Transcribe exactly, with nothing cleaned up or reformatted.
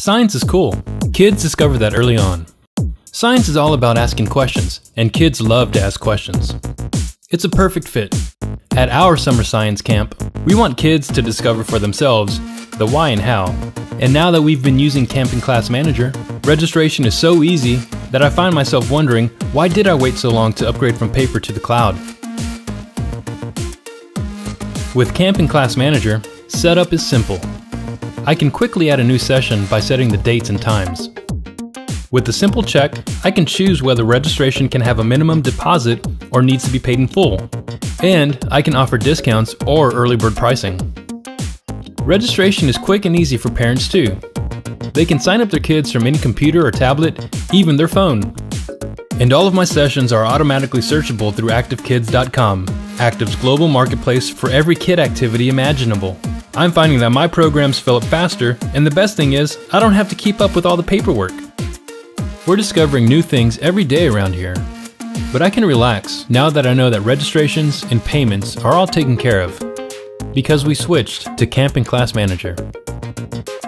Science is cool. Kids discover that early on. Science is all about asking questions, and kids love to ask questions. It's a perfect fit. At our summer science camp, we want kids to discover for themselves the why and how. And now that we've been using Camping Class Manager, registration is so easy that I find myself wondering, why did I wait so long to upgrade from paper to the cloud? With Camping Class Manager, setup is simple. I can quickly add a new session by setting the dates and times. With a simple check, I can choose whether registration can have a minimum deposit or needs to be paid in full. And I can offer discounts or early bird pricing. Registration is quick and easy for parents too. They can sign up their kids from any computer or tablet, even their phone. And all of my sessions are automatically searchable through active kids dot com, Active's global marketplace for every kid activity imaginable. I'm finding that my programs fill up faster, and the best thing is, I don't have to keep up with all the paperwork. We're discovering new things every day around here. But I can relax now that I know that registrations and payments are all taken care of, because we switched to Camping Class Manager.